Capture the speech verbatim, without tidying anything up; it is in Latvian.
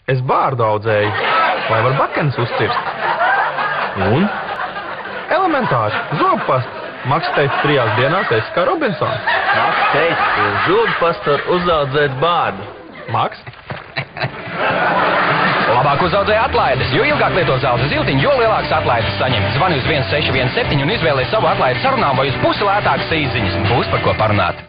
Es bārdu audzēju, lai var bakenes uzcirst. Un? Elementāri, zobpasts. Maks teica, trijās dienās esi kā Robinsons. Maks teica, ka zobpastu var uzaudzēt bārdu. Maks? Labāk uzaudzēja atlaides, jo ilgāk lieto zelta ziltiņu, jo lielākas atlaides saņem. Zvani uz viens seši viens septiņi un izvēlies savu atlaidi sarunām vai uz pusi lētākas īsziņas. Būs par ko parunāt.